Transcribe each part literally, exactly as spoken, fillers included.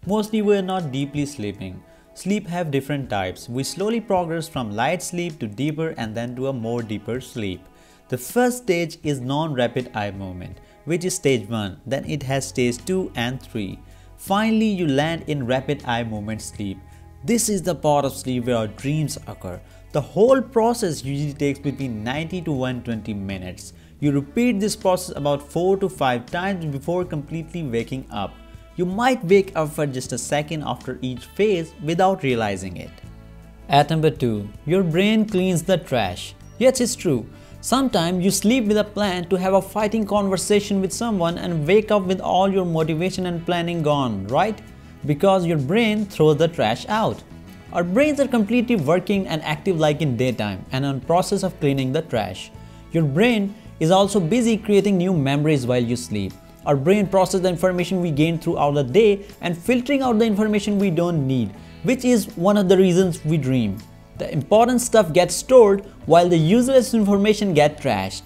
Mostly we are not deeply sleeping. Sleep have different types. We slowly progress from light sleep to deeper and then to a more deeper sleep. The first stage is non-rapid eye movement, which is stage one. Then it has stage two and three. Finally, you land in rapid eye movement sleep. This is the part of sleep where our dreams occur. The whole process usually takes between ninety to one hundred twenty minutes. You repeat this process about four to five times before completely waking up. You might wake up for just a second after each phase without realizing it. At number two, your brain cleans the trash. Yes, it's true. Sometimes you sleep with a plan to have a fighting conversation with someone and wake up with all your motivation and planning gone, right? Because your brain throws the trash out. Our brains are completely working and active like in daytime and in process of cleaning the trash. Your brain is also busy creating new memories while you sleep. Our brain processes the information we gain throughout the day and filtering out the information we don't need, which is one of the reasons we dream. The important stuff gets stored while the useless information gets trashed.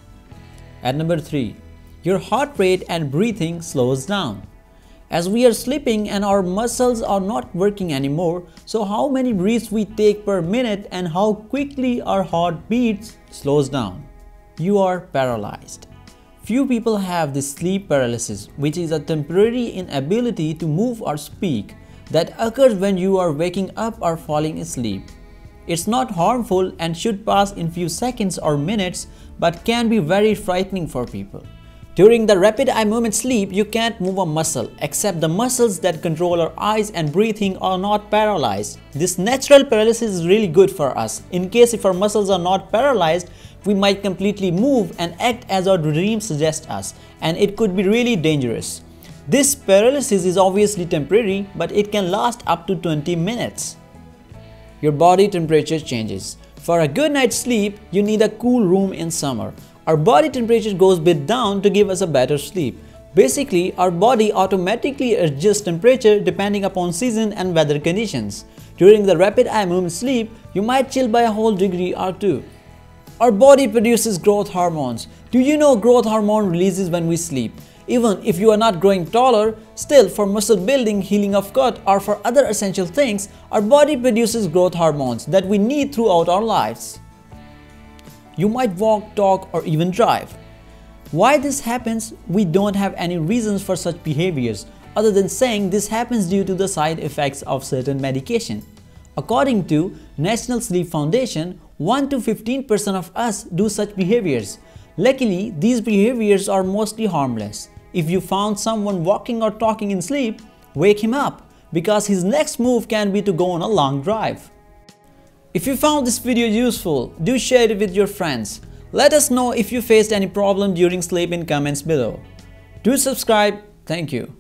At number three, your heart rate and breathing slows down. As we are sleeping and our muscles are not working anymore, so how many breaths we take per minute and how quickly our heart beats slows down. You are paralyzed. Few people have this sleep paralysis, which is a temporary inability to move or speak that occurs when you are waking up or falling asleep. It's not harmful and should pass in few seconds or minutes, but can be very frightening for people. During the rapid eye movement sleep, you can't move a muscle except the muscles that control our eyes and breathing are not paralyzed. This natural paralysis is really good for us. In case if our muscles are not paralyzed, we might completely move and act as our dreams suggest us, and it could be really dangerous. This paralysis is obviously temporary, but it can last up to twenty minutes. Your body temperature changes. For a good night's sleep, you need a cool room in summer. Our body temperature goes a bit down to give us a better sleep. Basically, our body automatically adjusts temperature depending upon season and weather conditions. During the rapid eye movement sleep, you might chill by a whole degree or two. Our body produces growth hormones. Do you know growth hormone releases when we sleep? Even if you are not growing taller, still for muscle building, healing of cut or for other essential things, our body produces growth hormones that we need throughout our lives. You might walk, talk or even drive. Why this happens, we don't have any reasons for such behaviors other than saying this happens due to the side effects of certain medication. According to National Sleep Foundation, one to fifteen percent of us do such behaviors. Luckily, these behaviors are mostly harmless. If you found someone walking or talking in sleep, wake him up because his next move can be to go on a long drive. If you found this video useful, do share it with your friends. Let us know if you faced any problem during sleep in comments below. Do subscribe. Thank you.